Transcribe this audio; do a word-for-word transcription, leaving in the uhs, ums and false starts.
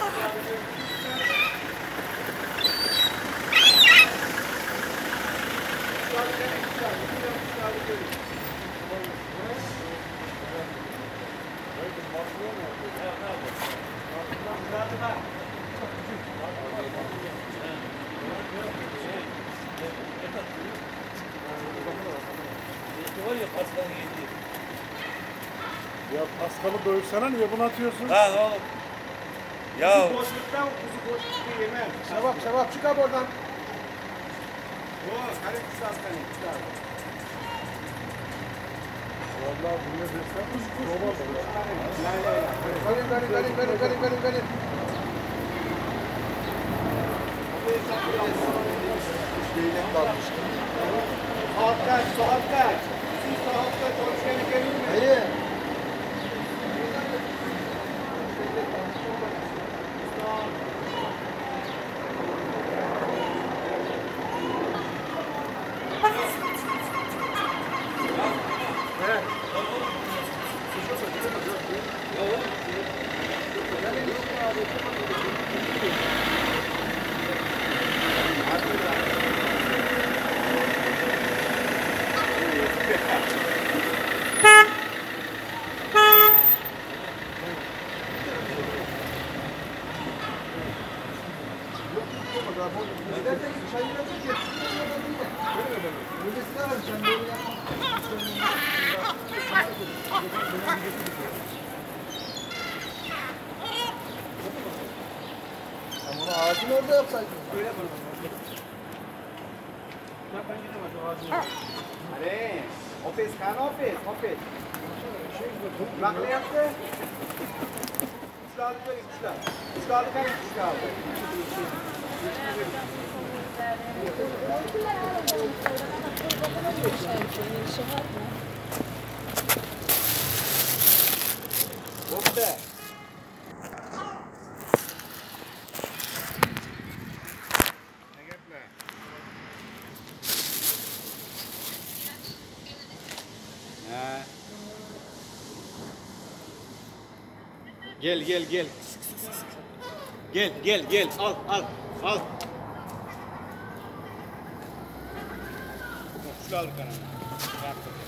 Ya Paskal'ı dövsene, niye bunu atıyorsun? Ha ne oğlum? Ya. Kuzu boşluktan kuzu boşlukta yemem. Şevap, Şevap çık abi oradan. Oo, kare kısa aslanı. Vallahi bu ne desem kuzu kuzu kuzu. Benim, benim, benim, benim, benim, benim, benim. Şeyden kalmıştı. Saat kaç, saat kaç? Siz saat kaç, hoş geldin, gelin mi? Hayır. Bunu ağacın orada yapsaydın. Öyle yapalım. Aरे, office खाना office office Bak ne yaptı? Üstad verin üstad. Üstadı verin üstadı. Burada. Ne yapla? Ha. Gel gel gel. Gel gel gel al al al. Şu al kanalına.